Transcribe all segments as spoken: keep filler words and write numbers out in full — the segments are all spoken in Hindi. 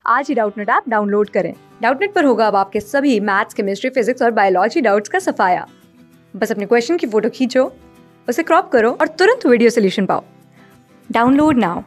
आज ही डाउटनेट ऐप डाउनलोड करें। डाउटनेट पर होगा अब आपके सभी मैथ्स, केमिस्ट्री, फिजिक्स और बायोलॉजी डाउट्स का सफाया। बस अपने क्वेश्चन की फोटो खींचो, उसे क्रॉप करो और तुरंत वीडियो सोल्यूशन पाओ। Download now.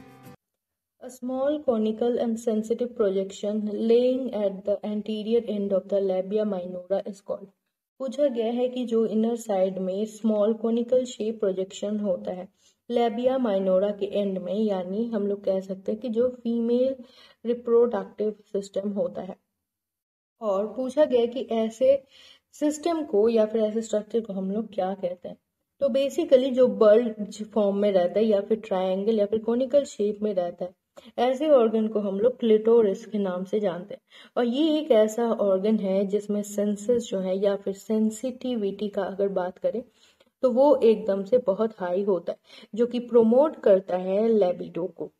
A small conical and sensitive projection laying at the anterior end of the labia minora is called। पूछा गया है कि जो इनर साइड में स्मॉल कोनिकल शेप प्रोजेक्शन होता है लेबिया माइनोरा के एंड में, यानी हम लोग कह सकते हैं कि जो फीमेल रिप्रोडक्टिव सिस्टम होता है। और पूछा गया कि ऐसे सिस्टम को या फिर ऐसे स्ट्रक्चर को हम लोग क्या कहते हैं। तो बेसिकली जो बल्ज फॉर्म में रहता है या फिर ट्रायंगल या फिर कोनिकल शेप में रहता है, ऐसे ऑर्गन को हम लोग क्लिटोरिस के नाम से जानते हैं। और ये एक ऐसा ऑर्गन है जिसमें सेंसेस जो है या फिर सेंसिटिविटी का अगर बात करें तो वो एकदम से बहुत हाई होता है, जो कि प्रोमोट करता है लेबिडो को।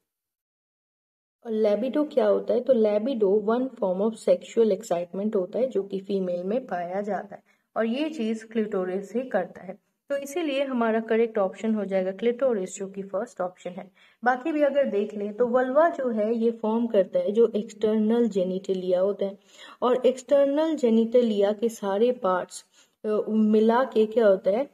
और लेबिडो क्या होता है? तो libido one form of sexual excitement होता है जो कि फीमेल में पाया जाता है, और ये चीज क्लिटोरिस ही करता है। तो इसीलिए हमारा करेक्ट ऑप्शन हो जाएगा क्लिटोरिस, जो कि फर्स्ट ऑप्शन है। बाकी भी अगर देख लें तो वल्वा जो है ये फॉर्म करता है जो एक्सटर्नल जेनिटलिया होता है, और एक्सटर्नल जेनिटलिया के सारे पार्ट्स मिला के क्या होता है,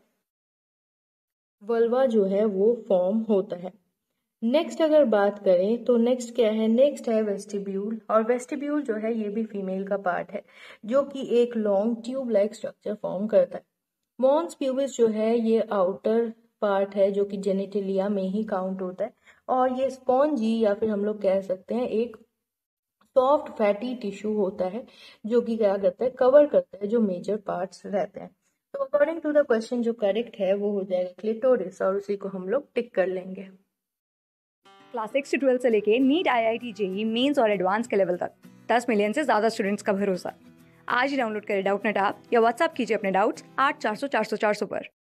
वल्वा जो है वो फॉर्म होता है। नेक्स्ट अगर बात करें तो नेक्स्ट क्या है? नेक्स्ट है वेस्टिब्यूल। और वेस्टिब्यूल जो है ये भी फीमेल का पार्ट है, जो कि एक long tube like structure form करता है। मॉन्स प्यूबिस जो है ये आउटर पार्ट है जो कि जेनिटलिया में ही काउंट होता है, और ये स्पॉन्जी या फिर हम लोग कह सकते हैं एक सॉफ्ट फैटी टिश्यू होता है, जो कि क्या करता है, कवर करता है जो मेजर पार्ट्स रहते हैं। तो अकॉर्डिंग टू द क्वेश्चन जो करेक्ट है वो हो जाएगा क्लिटोरिस, और उसी को हम लोग टिक कर लेंगे। क्लास सिक्स से ट्वेल्थ से लेके NEET, I I T, JEE Mains और एडवांस के लेवल तक दस मिलियन से ज्यादा स्टूडेंट्स का भरोसा। आज ही डाउनलोड करें डाउटनेट ऐप या व्हाट्सएप कीजिए अपने डाउट्स आठ चार सौ चार सौ चार सौ पर।